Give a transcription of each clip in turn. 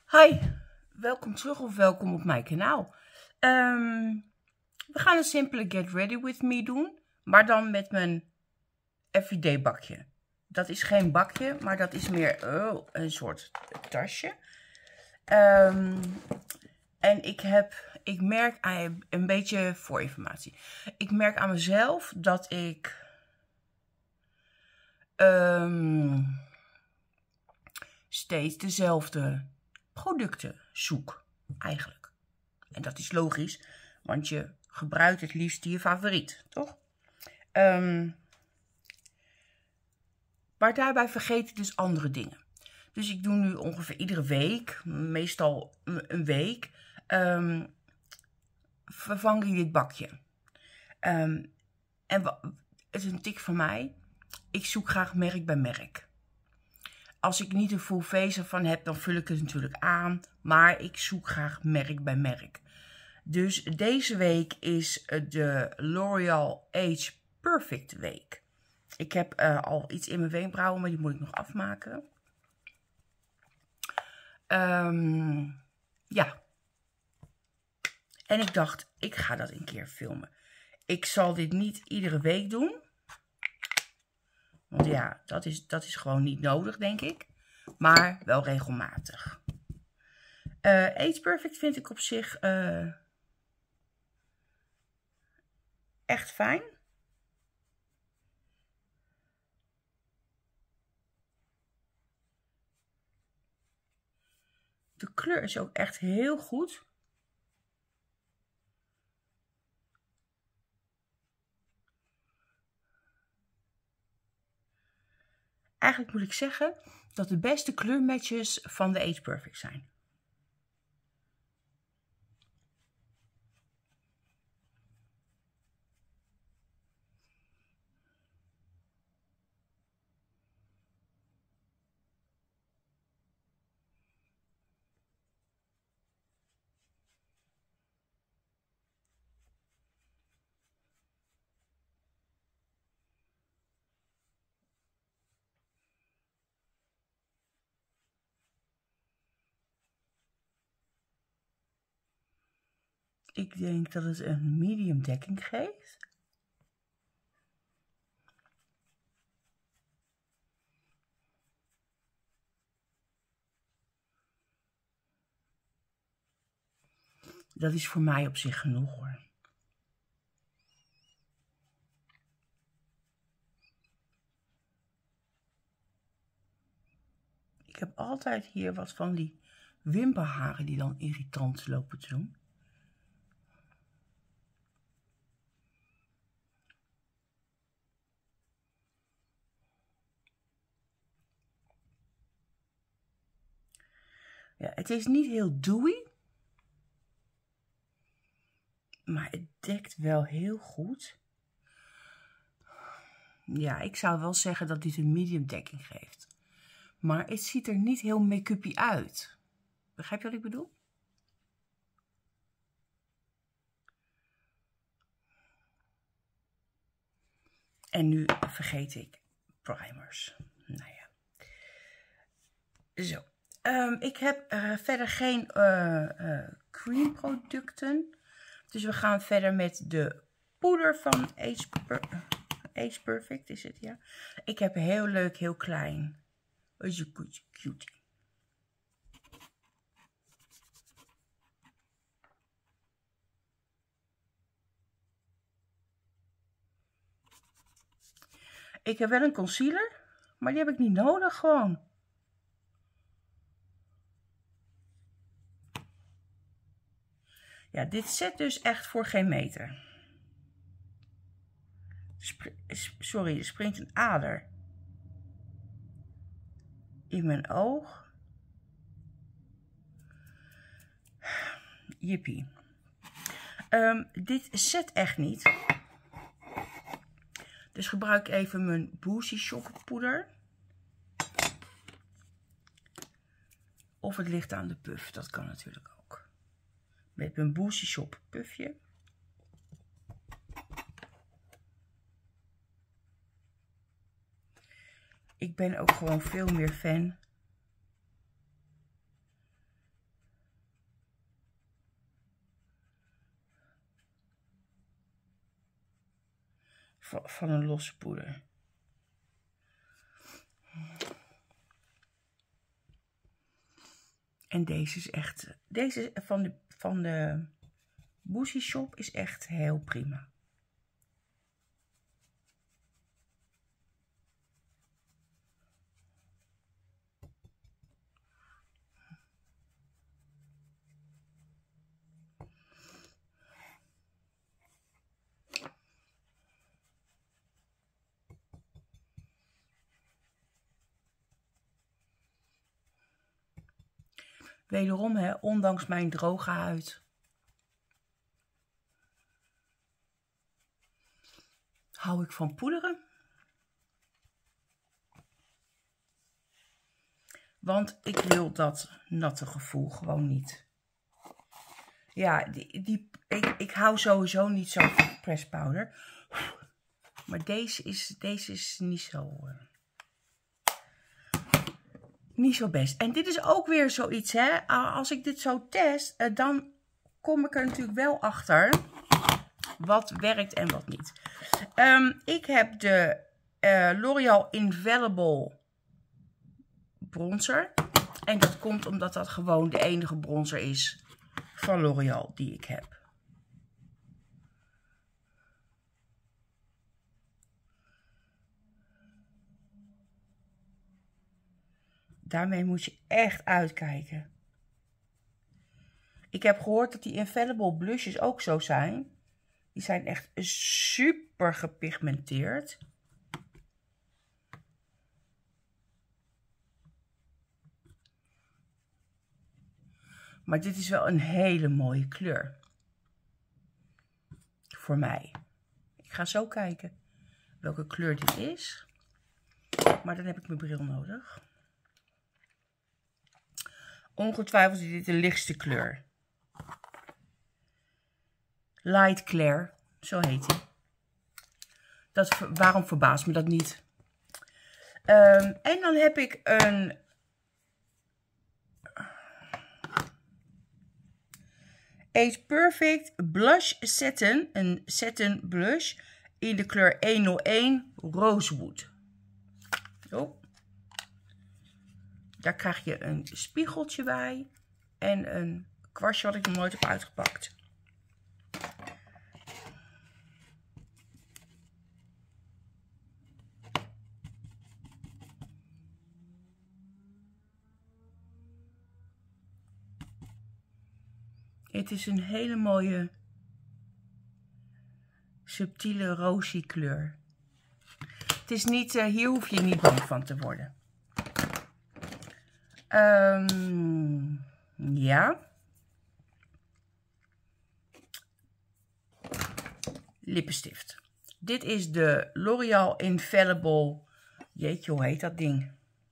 Hi, welkom terug of welkom op mijn kanaal. We gaan een simpele Get Ready With Me doen, maar dan met mijn everyday bakje. Dat is geen bakje, maar dat is meer een soort tasje. En ik merk een beetje voorinformatie. Ik merk aan mezelf dat ik steeds dezelfde producten zoek, eigenlijk. En dat is logisch, want je gebruikt het liefst je favoriet, toch? Maar daarbij vergeet ik dus andere dingen. Dus ik doe nu ongeveer iedere week, meestal een week, vervang ik dit bakje. En het is een tik van mij. Ik zoek graag merk bij merk. Als ik niet een full face ervan heb, dan vul ik het natuurlijk aan. Maar ik zoek graag merk bij merk. Dus deze week is de L'Oreal Age Perfect week. Ik heb al iets in mijn wenkbrauwen, maar die moet ik nog afmaken. Ja. En ik dacht, ik ga dat een keer filmen. Ik zal dit niet iedere week doen. Want ja, dat is gewoon niet nodig, denk ik. Maar wel regelmatig. Age Perfect vind ik op zich echt fijn. De kleur is ook echt heel goed. Eigenlijk moet ik zeggen dat de beste kleurmatches van de Age Perfect zijn. Ik denk dat het een medium dekking geeft. Dat is voor mij op zich genoeg hoor. Ik heb altijd hier wat van die wimperharen die dan irritant lopen te doen. Ja, het is niet heel dewy. Maar het dekt wel heel goed. Ja, ik zou wel zeggen dat dit een medium dekking geeft. Maar het ziet er niet heel make-uppy uit. Begrijp je wat ik bedoel? En nu vergeet ik primers. Nou ja. Zo. Ik heb verder geen cream producten. Dus we gaan verder met de poeder van Age Perfect. Is het, ja. Ik heb heel leuk, heel klein. Is een cutie. Ik heb wel een concealer, maar die heb ik niet nodig gewoon. Ja, dit zet dus echt voor geen meter. Sorry, er springt een ader in mijn oog. Jippie. Dit zet echt niet. Dus gebruik even mijn Boozy Shop poeder. Of het ligt aan de puff, dat kan natuurlijk ook. Met mijn Boozy Shop puffje. Ik ben ook gewoon veel meer fan van een losse poeder. En deze is echt, deze van de Boozy Shop is echt heel prima. Wederom, hè, ondanks mijn droge huid, hou ik van poederen. Want ik wil dat natte gevoel gewoon niet. Ja, ik hou sowieso niet zo van presspowder. Maar deze is niet zo... niet zo best. En dit is ook weer zoiets, hè. Als ik dit zo test, dan kom ik er natuurlijk wel achter wat werkt en wat niet. Ik heb de L'Oreal Infallible bronzer. En dat komt omdat dat gewoon de enige bronzer is van L'Oreal die ik heb. Daarmee moet je echt uitkijken. Ik heb gehoord dat die Infallible blushes ook zo zijn. Die zijn echt super gepigmenteerd. Maar dit is wel een hele mooie kleur. Voor mij. Ik ga zo kijken welke kleur dit is. Maar dan heb ik mijn bril nodig. Ongetwijfeld is dit de lichtste kleur. Light Clair, zo heet hij. Waarom verbaast me dat niet? En dan heb ik een Age Perfect Blush Satin. Een satin blush in de kleur 101 Rosewood. Zo. Daar krijg je een spiegeltje bij. En een kwastje wat ik nog nooit heb uitgepakt. Het is een hele mooie subtiele rosie kleur. Het is niet, hier hoef je niet bang van te worden. Ja. Lippenstift. Dit is de L'Oreal Infallible. Jeetje, hoe heet dat ding?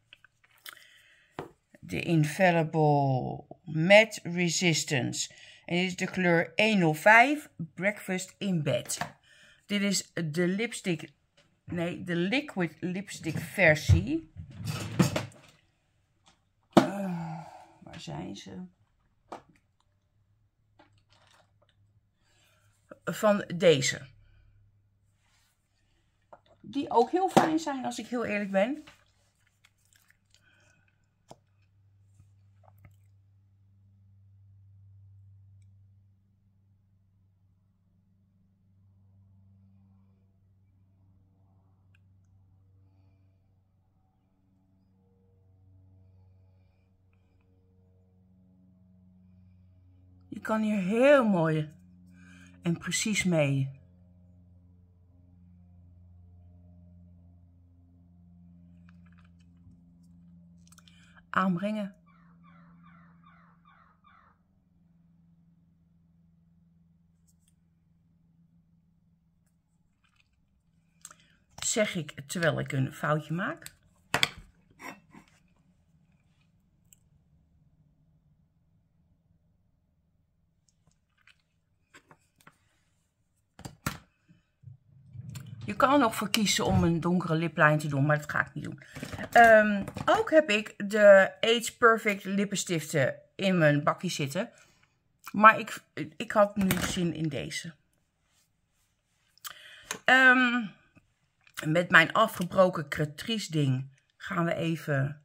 De Infallible Matte Resistance. En dit is de kleur 105 Breakfast in Bed. Dit is de lipstick. Nee, de liquid lipstick versie. Waar zijn ze? Van deze. Die ook heel fijn zijn, als ik heel eerlijk ben. Je kan hier heel mooi en precies mee. Aanbrengen. Zeg ik terwijl ik een foutje maak. Je kan er nog voor kiezen om een donkere liplijn te doen, maar dat ga ik niet doen. Ook heb ik de Age Perfect lippenstiften in mijn bakje zitten. Maar ik had nu zin in deze. met mijn afgebroken Cretrice ding gaan we even...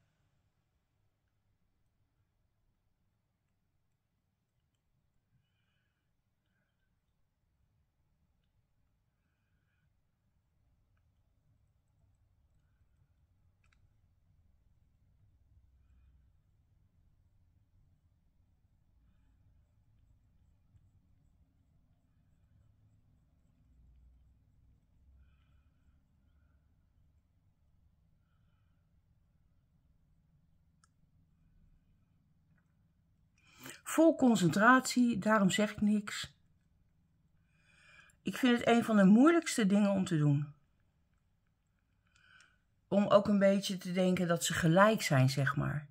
Vol concentratie, daarom zeg ik niks. Ik vind het een van de moeilijkste dingen om te doen. Om ook een beetje te denken dat ze gelijk zijn, zeg maar.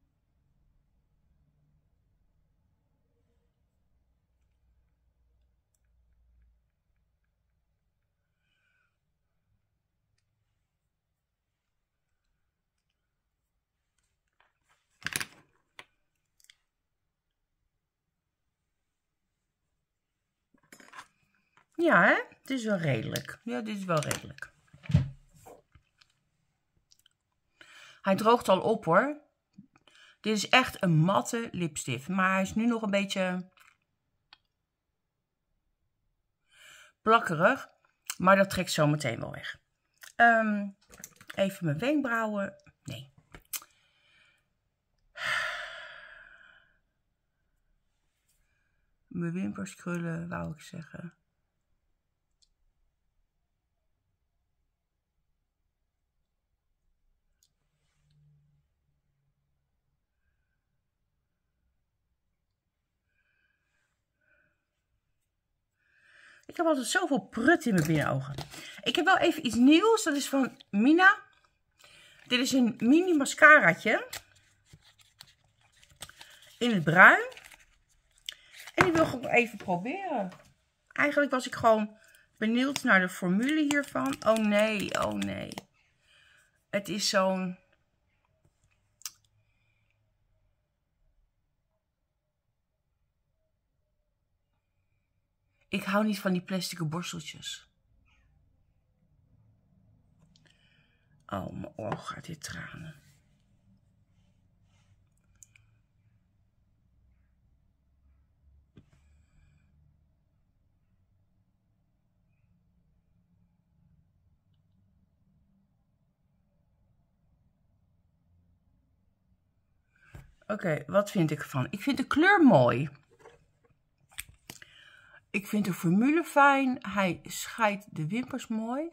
Ja, hè? Het is wel redelijk. Ja, dit is wel redelijk. Hij droogt al op, hoor. Dit is echt een matte lipstift. Maar hij is nu nog een beetje plakkerig. Maar dat trekt zo meteen wel weg. Even mijn wenkbrauwen. Nee. Mijn wimpers krullen, wou ik zeggen. Ik heb altijd zoveel prut in mijn binnenogen. Ik heb wel even iets nieuws. Dat is van Mina. Dit is een mini mascaraatje. In het bruin. En die wil ik gewoon even proberen. Eigenlijk was ik gewoon benieuwd naar de formule hiervan. Oh nee, oh nee. Het is zo'n... Ik hou niet van die plastic borsteltjes. Oh, mijn oor gaat weer tranen. Oké, wat vind ik ervan? Ik vind de kleur mooi. Ik vind de formule fijn. Hij scheidt de wimpers mooi.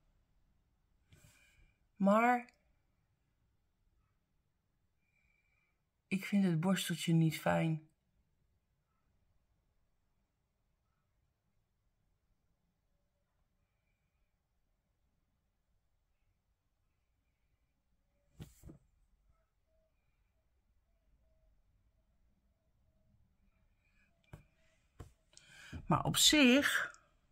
Maar ik vind het borsteltje niet fijn. Maar op zich...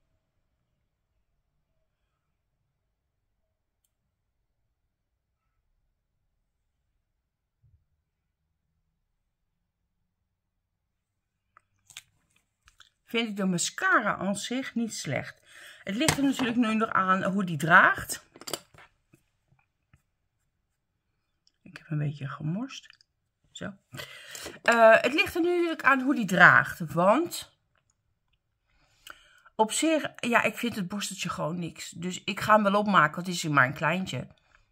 vind ik de mascara aan zich niet slecht. Het ligt er natuurlijk nu nog aan hoe die draagt. Ik heb een beetje gemorst. Zo. Het ligt er nu natuurlijk aan hoe die draagt. Want... op zich, ja, ik vind het borsteltje gewoon niks. Dus ik ga hem wel opmaken, want het is maar een kleintje.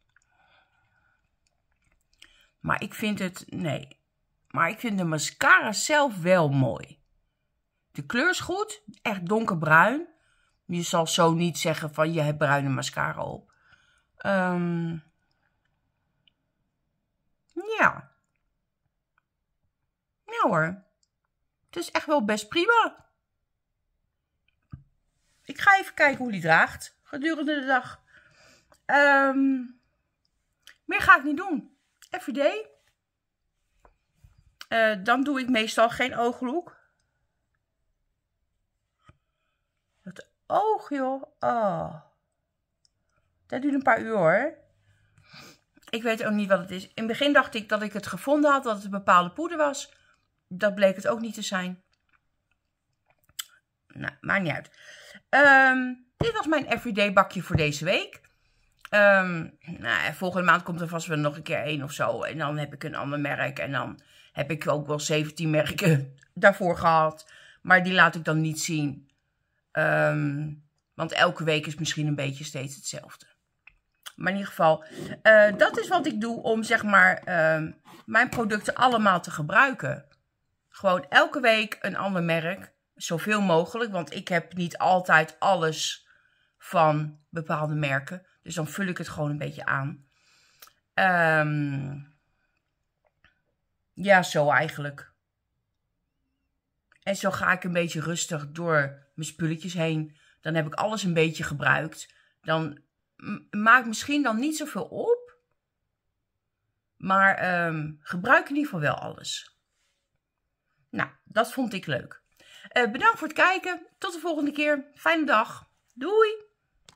Maar ik vind het, nee. Maar ik vind de mascara zelf wel mooi. De kleur is goed, echt donkerbruin. Je zal zo niet zeggen van je hebt bruine mascara op. Ja. Ja hoor. Het is echt wel best prima. Ik ga even kijken hoe die draagt gedurende de dag. Meer ga ik niet doen. Everyday. Dan doe ik meestal geen ooglook. Het oog, joh. Oh. Dat duurt een paar uur, hoor. Ik weet ook niet wat het is. In het begin dacht ik dat ik het gevonden had, dat het een bepaalde poeder was. Dat bleek het ook niet te zijn. Nou, maakt niet uit. Dit was mijn everyday bakje voor deze week. Nou, volgende maand komt er vast wel nog een keer 1 of zo. En dan heb ik een ander merk. En dan heb ik ook wel 17 merken daarvoor gehad. Maar die laat ik dan niet zien. Want elke week is misschien een beetje steeds hetzelfde. Maar in ieder geval, dat is wat ik doe om zeg maar mijn producten allemaal te gebruiken. Gewoon elke week een ander merk. Zoveel mogelijk, want ik heb niet altijd alles van bepaalde merken. Dus dan vul ik het gewoon een beetje aan. Ja, zo eigenlijk. En zo ga ik een beetje rustig door mijn spulletjes heen. Dan heb ik alles een beetje gebruikt. Dan maakt misschien dan niet zoveel op. Maar gebruik in ieder geval wel alles. Nou, dat vond ik leuk. Bedankt voor het kijken. Tot de volgende keer. Fijne dag. Doei!